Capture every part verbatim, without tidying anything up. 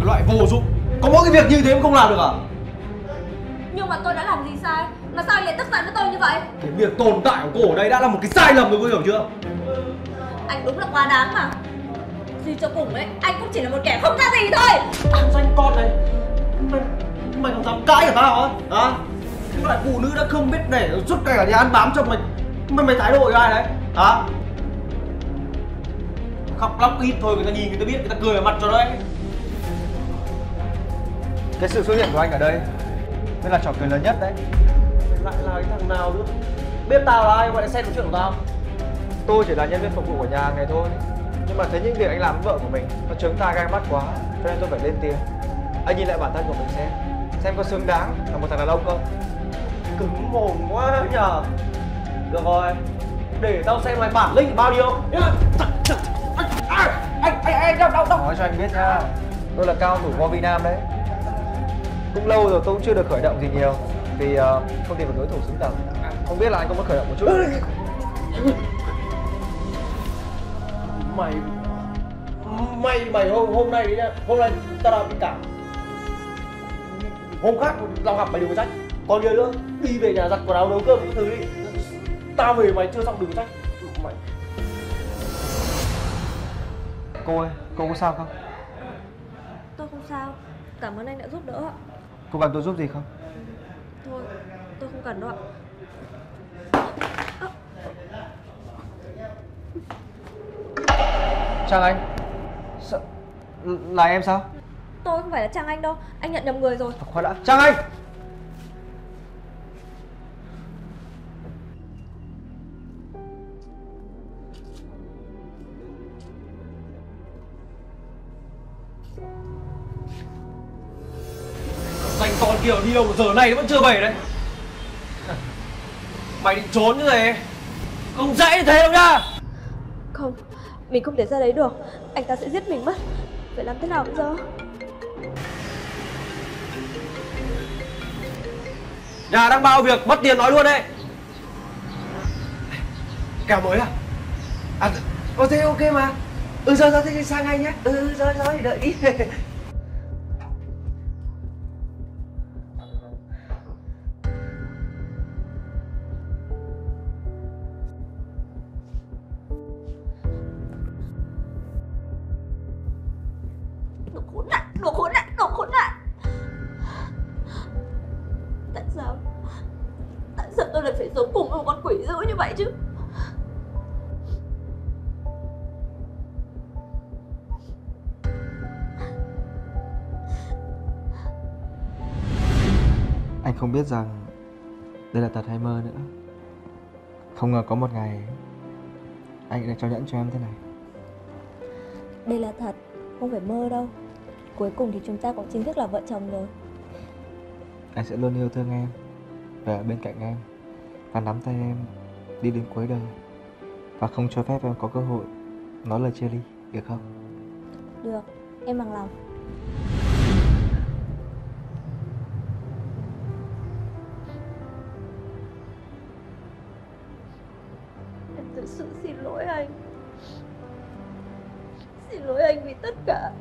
Cái loại vô dụng. Có mỗi cái việc như thế mà không làm được à? Nhưng mà tôi đã làm gì sai mà sao anh lại tức giận với tôi như vậy? Cái việc tồn tại của cô ở đây đã là một cái sai lầm rồi, cô hiểu chưa? Anh đúng là quá đáng mà. Suy cho cùng ấy, anh cũng chỉ là một kẻ không ra gì thôi. Thằng danh con này, mày, mày còn dám cãi cả tao hả? Hả? Cái loại phụ nữ đã không biết để suốt ngày ở nhà ăn bám cho mày, mày mày thái độ với ai đấy? Hả? Khóc lóc ít thôi người ta nhìn người ta biết, người ta cười vào mặt cho đấy. Cái sự xuất hiện của anh ở đây mới là trò cười lớn nhất đấy. Mày lại là cái thằng nào nữa? Biết tao là ai gọi là xen vào chuyện của tao? Tôi chỉ là nhân viên phục vụ của nhà hàng này thôi, nhưng mà thấy những việc anh làm với vợ của mình nó trướng tai gai mắt quá, cho nên tôi phải lên tiếng. Anh nhìn lại bản thân của mình xem, xem có xứng đáng là một thằng đàn ông không? Cứng mồm quá nhờ. Được rồi, để tao xem lại bản lĩnh bao nhiêu. Anh, anh, anh, anh, đau, đau, đau. Nói cho anh biết nha, tôi là cao thủ võ Việt Nam đấy. Cũng lâu rồi tôi cũng chưa được khởi động gì nhiều, vì uh, không tìm được đối thủ xứng tầm. Không biết là anh có muốn khởi động một chút? Mày, mày, mày hôm, hôm nay đấy nhá, hôm nay tao đang bị cảm. Hôm khác tao gặp mày đừng có trách. Còn điều nữa, đi về nhà giặt quần áo nấu cơm cái thứ đi. Tao về mày chưa xong đừng có trách. Mày. Cô ơi, cô có sao không? Tôi không sao. Cảm ơn anh đã giúp đỡ ạ. Cô cần tôi giúp gì không? Thôi, tôi không cần đâu ạ. Trang Anh. Sao? Là em sao? Tôi không phải là Trang Anh đâu. Anh nhận nhầm người rồi. Khoan đã. Trang Anh! Danh con kia đi đâu mà giờ này nó vẫn chưa về đấy. Mày định trốn như thế không dễ như thế đâu nhá. Không, mình không thể ra đấy được. Anh ta sẽ giết mình mất. Phải làm thế nào bây giờ? Nhà đang bao việc, mất tiền nói luôn đấy. Kèo mới à? À, ô thế ok mà. Ừ rồi rồi thế sang anh nhé. Ừ rồi rồi đợi đi. Đồ khốn nạn, đồ khốn nạn, đồ khốn nạn. Tại sao? Tại sao tôi lại phải sống cùng với một con quỷ dữ như vậy chứ? Anh không biết rằng đây là thật hay mơ nữa. Không ngờ có một ngày anh lại trao nhẫn cho em thế này. Đây là thật, không phải mơ đâu. Cuối cùng thì chúng ta cũng chính thức là vợ chồng rồi. Anh sẽ luôn yêu thương em và ở bên cạnh em, và nắm tay em đi đến cuối đời, và không cho phép em có cơ hội nói lời chia ly, được không? Được, em bằng lòng. Em thực sự xin lỗi anh. Xin lỗi anh vì tất cả.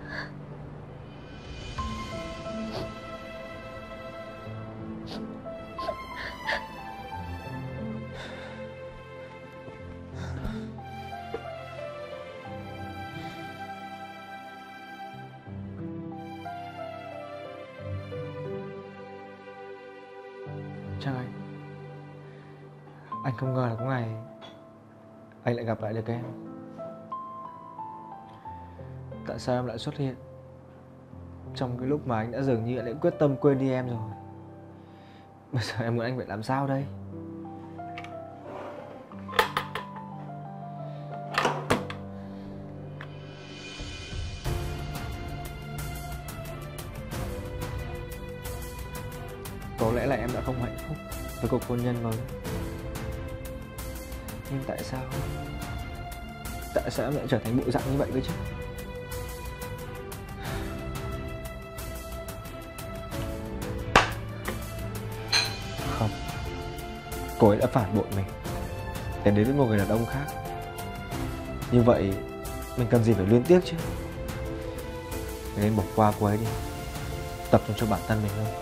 Trang Anh, anh không ngờ là có ngày anh lại gặp lại được em. Tại sao em lại xuất hiện trong cái lúc mà anh đã dường như đã quyết tâm quên đi em rồi? Bây giờ em muốn anh phải làm sao đây? Có lẽ là em đã không hạnh phúc với cuộc hôn nhân mới. Nhưng tại sao Tại sao em lại trở thành bộ dạng như vậy cơ chứ? Không, cô ấy đã phản bội mình, tiến đến với một người đàn ông khác. Như vậy mình cần gì phải luyến tiếc chứ? Thế nên bỏ qua cô ấy đi. Tập trung cho bản thân mình hơn.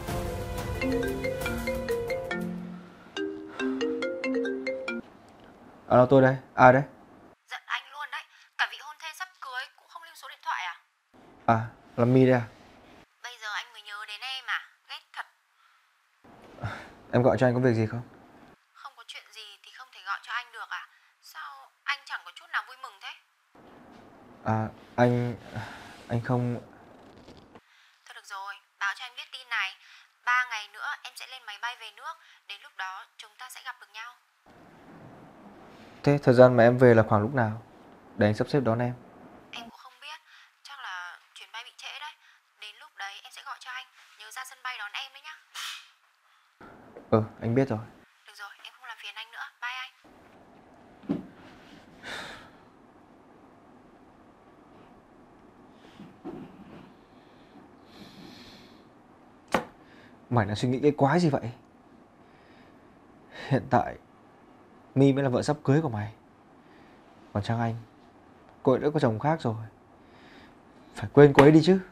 Alo, tôi đây. Ai đấy? Giận anh luôn đấy. Cả vị hôn thê sắp cưới cũng không lưu số điện thoại à? À, là My đây à? Bây giờ anh mới nhớ đến em à? Ghét thật. Em gọi cho anh có việc gì không? Không có chuyện gì thì không thể gọi cho anh được à? Sao anh chẳng có chút nào vui mừng thế? À, anh... Anh không... Thôi được rồi, báo cho anh biết tin này. Ba ngày nữa em sẽ lên máy bay về nước. Đến lúc đó chúng ta sẽ gặp được nhau. Thế thời gian mà em về là khoảng lúc nào? Để anh sắp xếp đón em. Em cũng không biết. Chắc là chuyến bay bị trễ đấy. Đến lúc đấy em sẽ gọi cho anh. Nhớ ra sân bay đón em đấy nhá. Ừ, anh biết rồi. Được rồi, em không làm phiền anh nữa. Bye anh. Mày đang suy nghĩ cái quái gì vậy? Hiện tại My mới là vợ sắp cưới của mày. Còn Trang Anh, cô ấy đã có chồng khác rồi. Phải quên cô ấy đi chứ.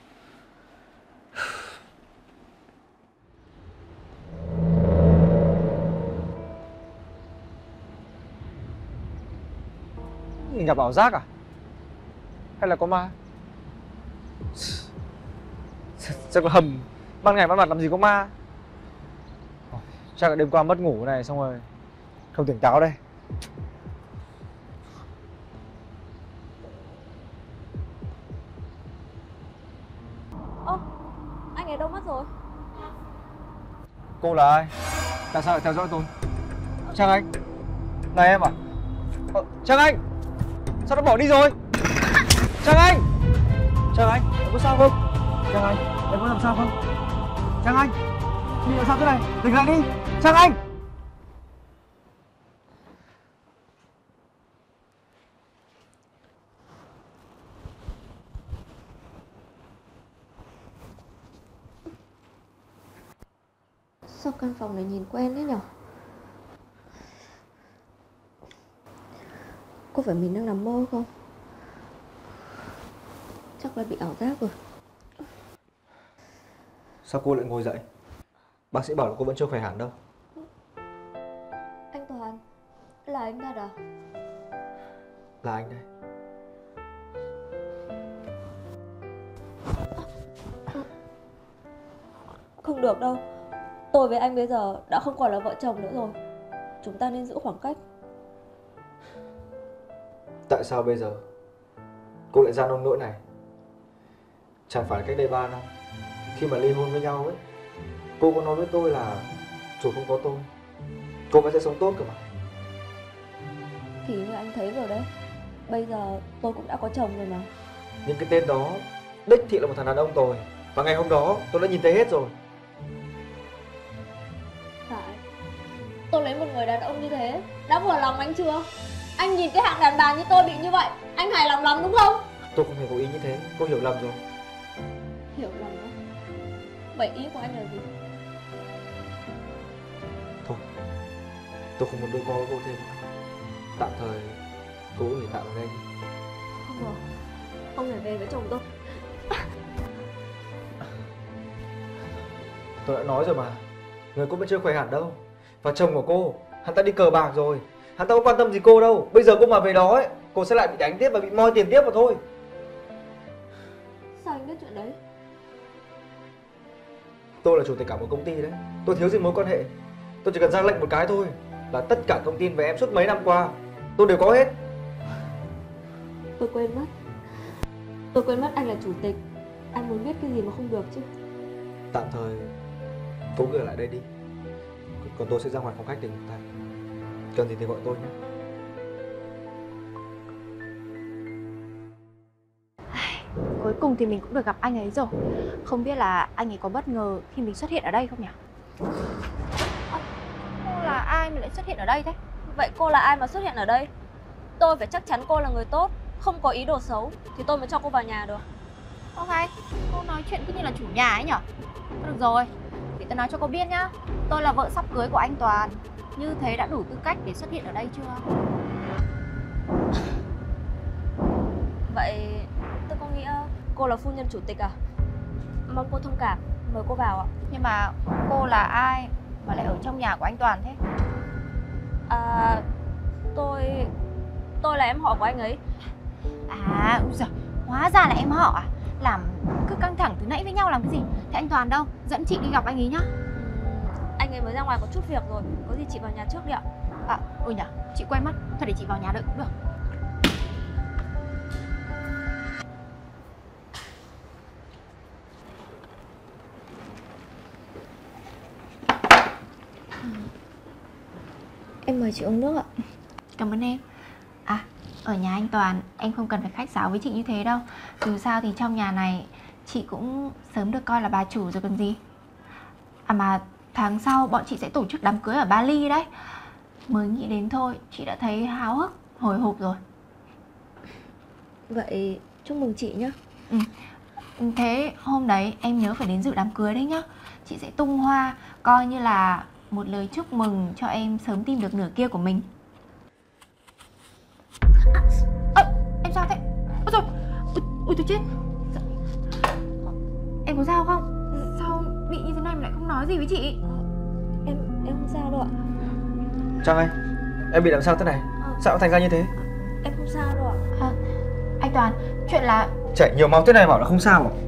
Mình gặp ảo giác à? Hay là có ma? Chắc là hầm. Ban ngày ban mặt làm gì có ma. Chắc là đêm qua mất ngủ này xong rồi không tỉnh táo đây. Ơ, anh ấy đâu mất rồi? Cô là ai? Tại sao lại theo dõi tôi? Trang Anh. Này em à? Ờ, Trang Anh. Sao nó bỏ đi rồi? Trang Anh. Trang Anh, em có sao không? Trang Anh, em có làm sao không? Trang Anh, bị làm sao thế này? Tỉnh lại đi. Trang Anh. Sao căn phòng này nhìn quen thế nhở? Có phải mình đang nằm mơ không? Chắc là bị ảo giác rồi. Sao cô lại ngồi dậy? Bác sĩ bảo là cô vẫn chưa khỏe hẳn đâu. Anh Toàn, là anh thật à? Là anh đây. Không được đâu. Tôi với anh bây giờ đã không còn là vợ chồng nữa rồi. Chúng ta nên giữ khoảng cách. Tại sao bây giờ cô lại ra nông nỗi này? Chẳng phải cách đây ba năm khi mà ly hôn với nhau ấy, cô có nói với tôi là dù không có tôi, cô vẫn sẽ sống tốt cơ mà. Thì như anh thấy rồi đấy, bây giờ tôi cũng đã có chồng rồi mà. Nhưng cái tên đó đích thị là một thằng đàn ông tồi. Và ngày hôm đó tôi đã nhìn thấy hết rồi. Phải. Tôi lấy một người đàn ông như thế đã vừa lòng anh chưa? Anh nhìn cái hạng đàn bà như tôi bị như vậy, anh hài lòng lắm đúng không? Tôi không hề có ý như thế, cô hiểu lầm rồi. Hiểu lầm đó. Vậy ý của anh là gì? Thôi, tôi không muốn đôi co với cô thêm. Tạm thời cô có thể tạm ở đây đi. Không được, không thể về với chồng tôi. Tôi đã nói rồi mà, người cô vẫn chưa khỏe hẳn đâu. Và chồng của cô, hắn ta đi cờ bạc rồi. Hắn ta có quan tâm gì cô đâu. Bây giờ cô mà về đó ấy, cô sẽ lại bị đánh tiếp và bị moi tiền tiếp mà thôi. Sao anh biết chuyện đấy? Tôi là chủ tịch cả một công ty đấy. Tôi thiếu gì mối quan hệ. Tôi chỉ cần ra lệnh một cái thôi là tất cả thông tin về em suốt mấy năm qua tôi đều có hết. Tôi quên mất. Tôi quên mất anh là chủ tịch. Anh muốn biết cái gì mà không được chứ. Tạm thời cô cứ ở lại đây đi. Còn tôi sẽ ra ngoài phòng khách để ngủ tay. Cần gì thì gọi tôi nhé. Cuối cùng thì mình cũng được gặp anh ấy rồi. Không biết là anh ấy có bất ngờ khi mình xuất hiện ở đây không nhỉ? À, cô là ai mà lại xuất hiện ở đây thế? Vậy cô là ai mà xuất hiện ở đây? Tôi phải chắc chắn cô là người tốt, không có ý đồ xấu thì tôi mới cho cô vào nhà được. Ok, cô nói chuyện cứ như là chủ nhà ấy nhở? Được rồi, thì tôi nói cho cô biết nhá. Tôi là vợ sắp cưới của anh Toàn. Như thế đã đủ tư cách để xuất hiện ở đây chưa? Vậy tôi có nghĩa cô là phu nhân chủ tịch à? Mong cô thông cảm, mời cô vào ạ. Nhưng mà cô là ai mà lại ở trong nhà của anh Toàn thế? À, tôi... tôi là em họ của anh ấy. À, úi giời, hóa ra là em họ à? Làm cứ căng thẳng từ nãy với nhau làm cái gì? Thế anh Toàn đâu? Dẫn chị đi gặp anh ấy nhá. Anh ấy mới ra ngoài có chút việc rồi, có gì chị vào nhà trước đi ạ. À, ôi nhở, chị quay mất. Thôi để chị vào nhà đợi cũng được. Em mời chị uống nước ạ. Cảm ơn em. À, ở nhà anh Toàn em không cần phải khách sáo với chị như thế đâu. Dù sao thì trong nhà này chị cũng sớm được coi là bà chủ rồi còn gì. À mà tháng sau bọn chị sẽ tổ chức đám cưới ở Bali đấy. Mới nghĩ đến thôi chị đã thấy háo hức, hồi hộp rồi. Vậy chúc mừng chị nhé. Ừ. Thế hôm đấy em nhớ phải đến dự đám cưới đấy nhá. Chị sẽ tung hoa coi như là một lời chúc mừng cho em sớm tìm được nửa kia của mình. À, à, em sao thế? Ôi trời, ôi, ôi tôi chết. Em có sao không? Sao bị như thế này mà lại không nói gì với chị? Em em không sao đâu ạ. Trang Anh, em bị làm sao thế này? À, Sao thành ra như thế? em không sao đâu ạ. À, anh Toàn, chuyện là Chảy nhiều máu thế này bảo là không sao à?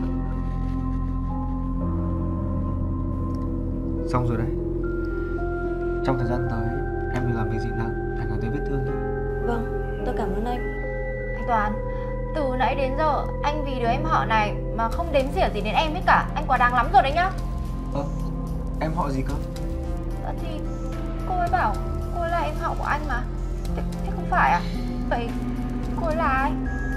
Xong rồi đấy. Trong thời gian tới em đừng làm việc gì nặng ảnh hưởng tới vết thương nhé. Vâng, tôi cảm ơn anh. anh Toàn, từ nãy đến giờ anh vì đứa em họ này mà không đếm xỉa gì đến em hết cả. Anh quá đáng lắm rồi đấy nhá. Ơ, em họ gì cơ? À, thì cô ấy bảo cô ấy là em họ của anh mà. Thế, thế không phải à? Vậy cô ấy là ai?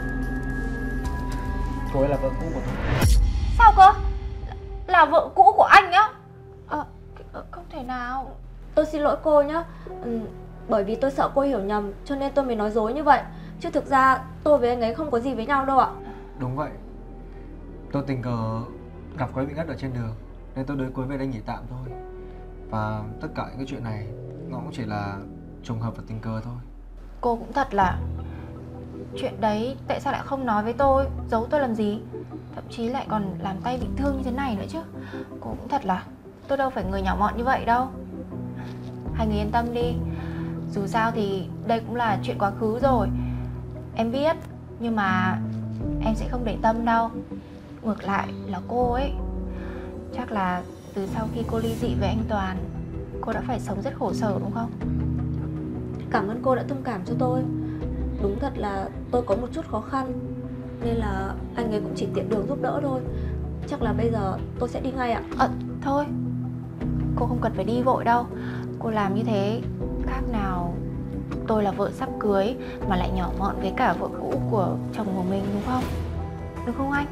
Cô ấy là vợ cũ của tôi. Sao cơ? Là, là vợ cũ của anh á? À, không thể nào. Tôi xin lỗi cô nhé. Ừ, bởi vì tôi sợ cô hiểu nhầm cho nên tôi mới nói dối như vậy. Chứ thực ra tôi với anh ấy không có gì với nhau đâu ạ. Đúng vậy. Tôi tình cờ gặp cô ấy bị ngất ở trên đường nên tôi đưa cô ấy về đây nghỉ tạm thôi. Và tất cả những cái chuyện này nó cũng chỉ là trùng hợp và tình cờ thôi. Cô cũng thật là... Chuyện đấy tại sao lại không nói với tôi, giấu tôi làm gì? Thậm chí lại còn làm tay bị thương như thế này nữa chứ. Cô cũng thật là... Tôi đâu phải người nhỏ mọn như vậy đâu. Hai người yên tâm đi. Dù sao thì đây cũng là chuyện quá khứ rồi. Em biết, nhưng mà em sẽ không để tâm đâu. Ngược lại là cô ấy, chắc là từ sau khi cô ly dị với anh Toàn, cô đã phải sống rất khổ sở đúng không? Cảm ơn cô đã thông cảm cho tôi. Đúng thật là tôi có một chút khó khăn nên là anh ấy cũng chỉ tiện đường giúp đỡ thôi. Chắc là bây giờ tôi sẽ đi ngay ạ. À, thôi, cô không cần phải đi vội đâu. Cô làm như thế khác nào tôi là vợ sắp cưới mà lại nhỏ mọn với cả vợ cũ của chồng của mình đúng không? Đúng không anh?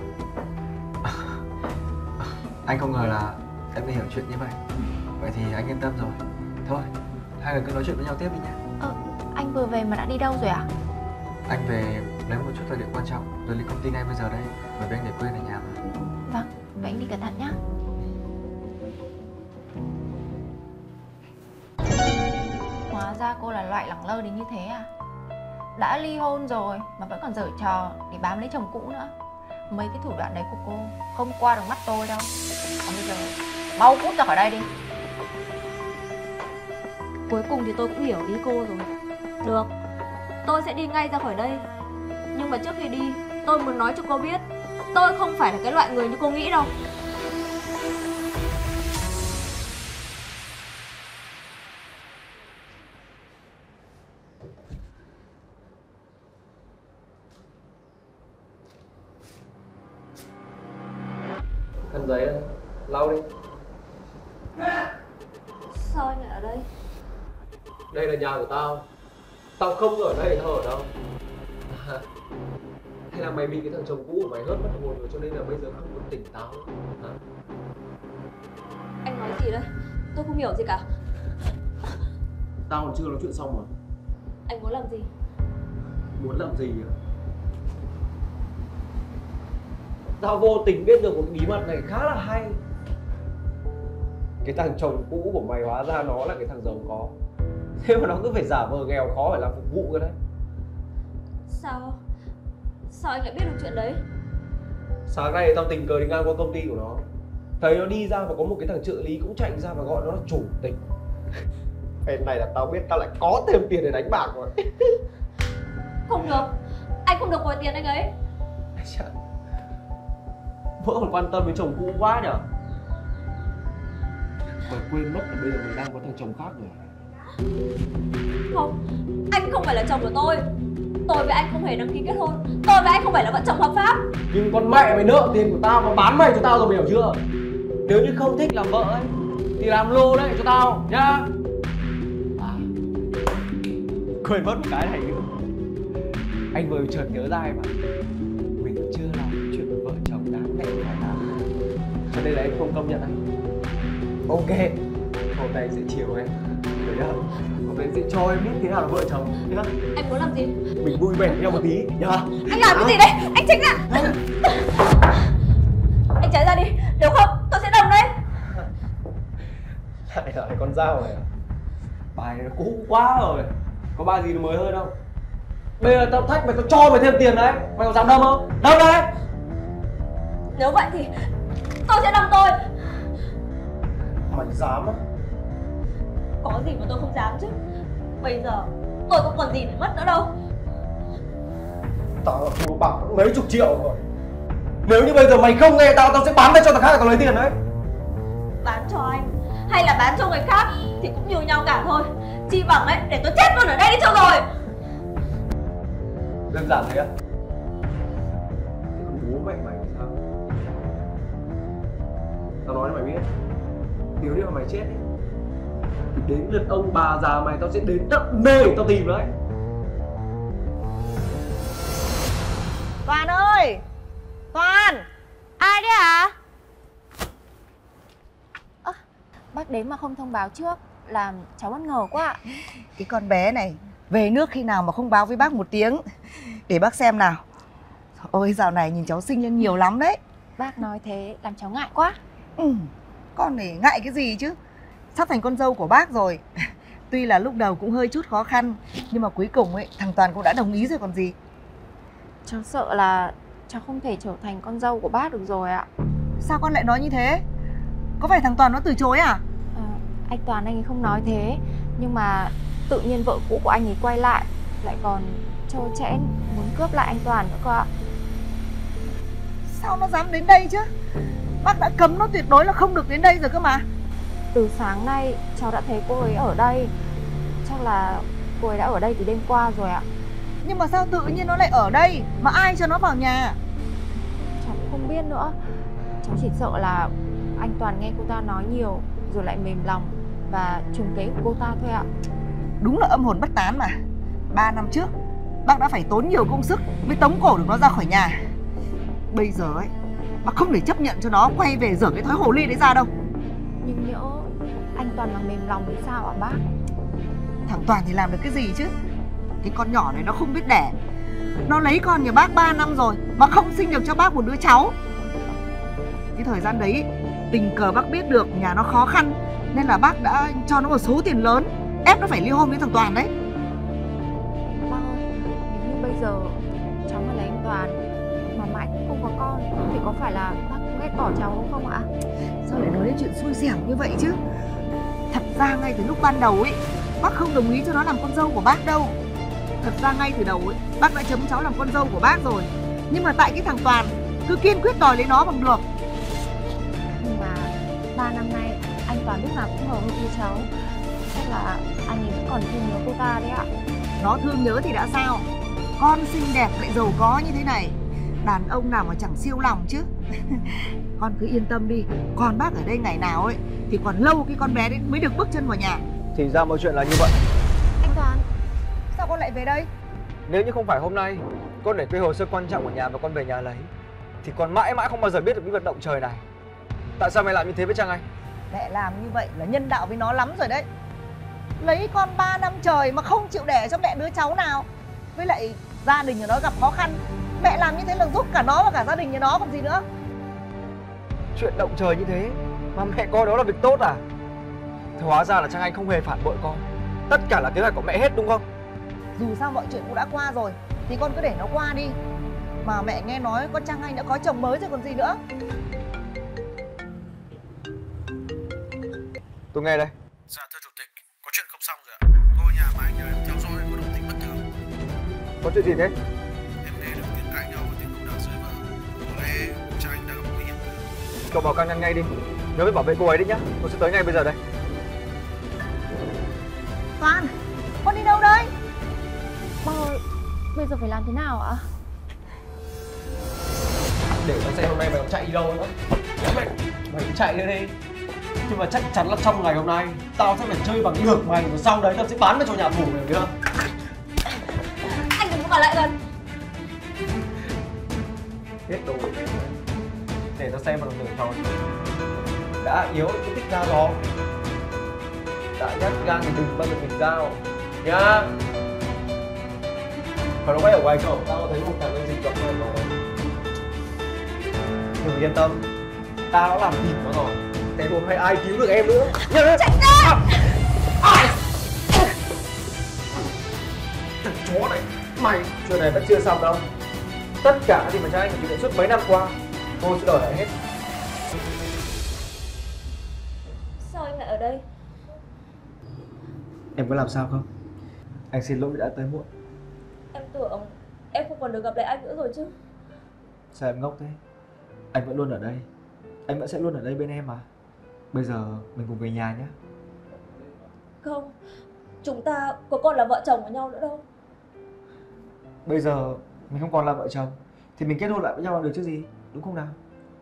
Anh không ngờ là em đã hiểu chuyện như vậy. Vậy thì anh yên tâm rồi. Thôi, hai người cứ nói chuyện với nhau tiếp đi nhé. Ờ, anh vừa về mà đã đi đâu rồi à? Anh về lấy một chút tài liệu quan trọng rồi lên công ty ngay bây giờ đây. Bởi vì anh để quên ở nhà mà. Vâng, vậy anh đi cẩn thận nhá. Hóa ra cô là loại lẳng lơ đến như thế à? Đã ly hôn rồi mà vẫn còn giở trò để bám lấy chồng cũ nữa. Mấy cái thủ đoạn đấy của cô không qua được mắt tôi đâu. Còn bây giờ mau cút ra khỏi đây đi. Cuối cùng thì tôi cũng hiểu ý cô rồi. Được, tôi sẽ đi ngay ra khỏi đây. Nhưng mà trước khi đi, tôi muốn nói cho cô biết tôi không phải là cái loại người như cô nghĩ đâu. Khăn giấy lau đi. Sao anh lại ở đây? Đây là nhà của tao. Tao không ở đây, tao ở đâu? À, hay là mày bị cái thằng chồng cũ của mày hớt mất hồn rồi cho nên là bây giờ không còn tỉnh táo nữa hả? Anh nói gì đấy? Tôi không hiểu gì cả. Tao còn chưa nói chuyện xong mà. Anh muốn làm gì? Muốn làm gì à? Tao vô tình biết được một bí mật này khá là hay. Cái thằng chồng cũ của mày hóa ra nó là cái thằng giàu có. Thế mà nó cứ phải giả vờ nghèo khó phải làm phục vụ cơ đấy. Sao? Sao anh lại biết được chuyện đấy? Sáng nay tao tình cờ đi ngang qua công ty của nó, thấy nó đi ra và có một cái thằng trợ lý cũng chạy ra và gọi nó là chủ tịch. Phen này là tao biết tao lại có thêm tiền để đánh bạc rồi. Không được, anh không được vòi tiền anh ấy. Vợ còn quan tâm đến chồng cũ quá nhở. Mày quên mất là bây giờ mình đang có thằng chồng khác rồi. Không, anh không phải là chồng của tôi. Tôi với anh không hề đăng ký kết hôn. Tôi với anh không phải là vợ chồng hợp pháp. Nhưng con mẹ mày nợ tiền của tao và bán mày cho tao rồi, mày hiểu chưa? Nếu như không thích làm vợ ấy thì làm lô đấy cho tao nhá. À, quên mất một cái này nữa. Anh vừa chợt nhớ ra mà, mình chưa làm chuyện với vợ chồng đáng lẽ phải làm, cho nên là anh không công nhận anh. Ok, hôm nay sẽ chiều em, hiểu chưa? Hôm nay sẽ cho em biết thế nào là vợ chồng nhá. Anh muốn làm gì? Mình vui vẻ nhau một tí nhá. Anh làm cái gì đấy? Anh tránh ra. Anh tránh ra đi, nếu không tôi sẽ đâm đấy. Lại là con dao này à? Bài này nó cũ quá rồi, có bài gì mới hơn không? Bây giờ tao thách mày, tao cho mày thêm tiền đấy, mày có dám đâm không? Đâm đấy. Nếu vậy thì tôi sẽ đâm tôi. Mày dám á? Có gì mà tôi không dám chứ. Bây giờ tôi không còn gì để mất nữa đâu. Tao là thua bạc mấy chục triệu rồi. Nếu như bây giờ mày không nghe tao, tao sẽ bán tay cho thằng khác để tao lấy tiền đấy. Bán cho anh hay là bán cho người khác thì cũng như nhau cả thôi. Chi bằng ấy để tôi chết luôn ở đây đi cho rồi. Đơn giản thế á? Thế còn bố mẹ mày thì sao? Tao nói cho mày biết, nếu như mà mày chết ấy, thì đến lượt ông bà già mày tao sẽ đến tận nơi tao tìm đấy. Toàn ơi! Toàn! Ai đấy hả? Ơ, bác đến mà không thông báo trước, làm cháu bất ngờ quá ạ. Cái con bé này về nước khi nào mà không báo với bác một tiếng. Để bác xem nào. Ôi dạo này nhìn cháu xinh lên nhiều lắm đấy. Bác nói thế làm cháu ngại quá. Ừ, con này ngại cái gì chứ. Sắp thành con dâu của bác rồi. Tuy là lúc đầu cũng hơi chút khó khăn, nhưng mà cuối cùng ấy thằng Toàn cũng đã đồng ý rồi còn gì. Cháu sợ là cháu không thể trở thành con dâu của bác được rồi ạ. Sao con lại nói như thế? Có phải thằng Toàn nó từ chối à? À, anh Toàn anh ấy không nói thế, nhưng mà tự nhiên vợ cũ của anh ấy quay lại, lại còn trơ trẽn muốn cướp lại anh Toàn nữa cơ ạ. Sao nó dám đến đây chứ? Bác đã cấm nó tuyệt đối là không được đến đây rồi cơ mà. Từ sáng nay cháu đã thấy cô ấy ở đây. Chắc là cô ấy đã ở đây từ đêm qua rồi ạ. Nhưng mà sao tự nhiên nó lại ở đây mà ai cho nó vào nhà? Cháu cũng không biết nữa. Cháu chỉ sợ là anh Toàn nghe cô ta nói nhiều rồi lại mềm lòng và trùng kế của cô ta thôi ạ. Đúng là âm hồn bất tán mà. Ba năm trước bác đã phải tốn nhiều công sức mới tống cổ được nó ra khỏi nhà. Bây giờ ấy bác không thể chấp nhận cho nó quay về dở cái thói hồ ly đấy ra đâu. Nhưng nhỡ anh Toàn mà mềm lòng thì sao ạ bác? Thằng Toàn thì làm được cái gì chứ? Cái con nhỏ này nó không biết đẻ. Nó lấy con nhà bác ba năm rồi mà không sinh được cho bác một đứa cháu. Cái thời gian đấy tình cờ bác biết được nhà nó khó khăn, nên là bác đã cho nó một số tiền lớn, ép nó phải ly hôn với thằng Toàn đấy. Bác ơi, nếu như bây giờ cháu mà lấy anh Toàn mà mãi cũng không có con thì có phải là bác cũng ghét bỏ cháu đúng không ạ? Sao lại nói đến chuyện xui xẻo như vậy chứ? Thật ra ngay từ lúc ban đầu ấy bác không đồng ý cho nó làm con dâu của bác đâu. Thật ra ngay từ đầu ấy bác đã chấm cháu làm con dâu của bác rồi. Nhưng mà tại cái thằng Toàn cứ kiên quyết đòi lấy nó bằng được. Nhưng mà ba năm nay anh Toàn lúc nào cũng hờ hững với cháu. Chắc là anh ấy vẫn còn thương nhớ cô ta đấy ạ. Nó thương nhớ thì đã sao? Con xinh đẹp lại giàu có như thế này, đàn ông nào mà chẳng siêu lòng chứ. Con cứ yên tâm đi, con bác ở đây ngày nào ấy thì còn lâu cái con bé đấy mới được bước chân vào nhà. Thì ra mọi chuyện là như vậy. Anh Toàn, sao con lại về đây? Nếu như không phải hôm nay con để quay hồ sơ quan trọng ở nhà và con về nhà lấy, thì con mãi mãi không bao giờ biết được cái việc động trời này. Tại sao mày làm như thế với Trang Anh? Mẹ làm như vậy là nhân đạo với nó lắm rồi đấy. Lấy con ba năm trời mà không chịu đẻ cho mẹ đứa cháu nào. Với lại gia đình của nó gặp khó khăn, mẹ làm như thế là giúp cả nó và cả gia đình nhà nó còn gì nữa. Chuyện động trời như thế mà mẹ coi đó là việc tốt à? Thì hóa ra là Trang Anh không hề phản bội con. Tất cả là kế hoạch của mẹ hết đúng không? Dù sao mọi chuyện cũng đã qua rồi thì con cứ để nó qua đi. Mà mẹ nghe nói con Trang Anh đã có chồng mới rồi còn gì nữa. Tôi nghe đây. Dạ thưa chủ tịch, có chuyện không xong rồi ạ. Cô ở nhà mà anh nhờ em theo dõi có động tĩnh bất thường. Có chuyện gì thế? Em nghe được tiếng cãi nhau và tiếng đồ đạc dưới vợ. Có lẽ cha anh đang gặp nguy hiểm. Cậu vào can ngăn ngay đi. Nhớ phải bảo vệ cô ấy đấy nhá. Tôi sẽ tới ngay bây giờ đây. Toàn, con đi đâu đây? Ba ơi, bây giờ phải làm thế nào ạ? Để tao xem hôm nay mày còn chạy đi đâu nữa. Mày, mày chạy đi đi. Nhưng mà chắc chắn là trong ngày hôm nay tao sẽ phải chơi bằng được mày, và sau đấy tao sẽ bán mày cho nhà thủ mày, được chưa? Anh đừng có vào lại gần. Hết đồ để tao xem vào đồng tử thôi. Đã yếu cứ thích ra gió, đã nhát gan thì đừng bao giờ mình dao nhá. Còn lúc ấy ở ngoài cổng tao có thấy một thằng lên dịch cộng rồi. Đừng yên tâm, tao đã làm thịt nó rồi. Thế hôm nay ai cứu được em nữa. Chạy ra! À! Thằng chó này, mày chuyện này vẫn chưa xong đâu. Tất cả thì mà cho anh phải chịu đựng suốt mấy năm qua, cô sẽ đòi lại hết. Sao anh lại ở đây? Em có làm sao không? Anh xin lỗi đã tới muộn. Em tưởng em không còn được gặp lại anh nữa rồi chứ. Sao em ngốc thế? Anh vẫn luôn ở đây. Anh vẫn sẽ luôn ở đây bên em mà. Bây giờ mình cùng về nhà nhé. Không, chúng ta có còn là vợ chồng với nhau nữa đâu. Bây giờ mình không còn là vợ chồng thì mình kết hôn lại với nhau là được chứ gì, đúng không nào?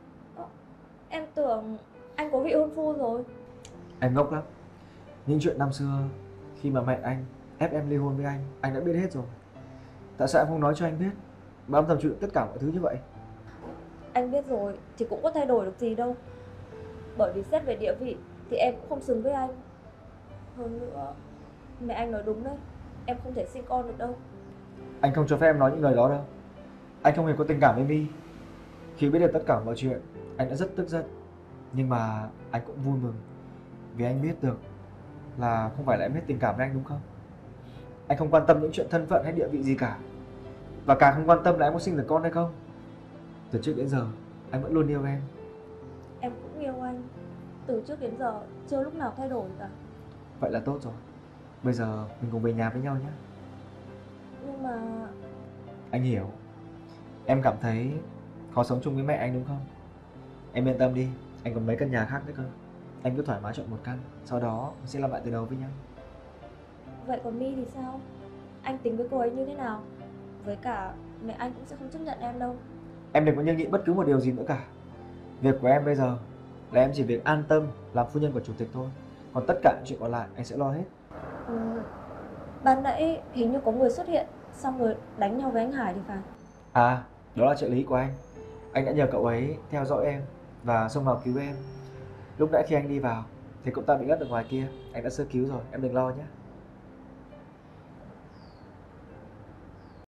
Em tưởng anh có vị hôn phu rồi. Em ngốc lắm. Những chuyện năm xưa khi mà mẹ anh ép em ly hôn với anh, anh đã biết hết rồi. Tại sao em không nói cho anh biết mà âm thầm chịu đựng tất cả mọi thứ như vậy? Anh biết rồi thì cũng có thay đổi được gì đâu. Bởi vì xét về địa vị thì em cũng không xứng với anh. Hơn nữa, mẹ anh nói đúng đấy, em không thể sinh con được đâu. Anh không cho phép em nói những lời đó đâu. Anh không hề có tình cảm với My. Khi biết được tất cả mọi chuyện, anh đã rất tức giận. Nhưng mà anh cũng vui mừng vì anh biết được là không phải là em hết tình cảm với anh, đúng không? Anh không quan tâm những chuyện thân phận hay địa vị gì cả. Và càng không quan tâm là em có sinh được con hay không. Từ trước đến giờ, anh vẫn luôn yêu em. Em cũng yêu anh. Từ trước đến giờ, chưa lúc nào thay đổi cả. Vậy là tốt rồi. Bây giờ mình cùng về nhà với nhau nhé. Nhưng mà... Anh hiểu. Em cảm thấy khó sống chung với mẹ anh đúng không? Em yên tâm đi, anh còn mấy căn nhà khác nữa cơ. Anh cứ thoải mái chọn một căn, sau đó mình sẽ làm lại từ đầu với nhau. Vậy còn My thì sao? Anh tính với cô ấy như thế nào? Với cả mẹ anh cũng sẽ không chấp nhận em đâu. Em đừng có nhân nghĩ bất cứ một điều gì nữa cả. Việc của em bây giờ là em chỉ việc an tâm làm phu nhân của chủ tịch thôi. Còn tất cả những chuyện còn lại anh sẽ lo hết. Ừ, ban nãy hình như có người xuất hiện xong rồi đánh nhau với anh Hải thì phải. À, đó là trợ lý của anh. Anh đã nhờ cậu ấy theo dõi em và xông vào cứu em. Lúc nãy khi anh đi vào thì cậu ta bị ngất ở ngoài kia. Anh đã sơ cứu rồi, em đừng lo nhé.